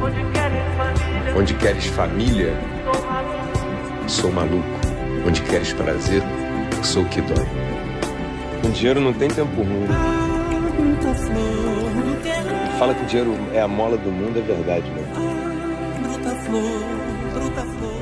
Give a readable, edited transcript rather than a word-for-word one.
Onde queres família, sou maluco. Onde queres prazer, sou o que dói. Com dinheiro não tem tempo ruim. Fala que o dinheiro é a mola do mundo, é verdade, né? Bruta flor, bruta flor.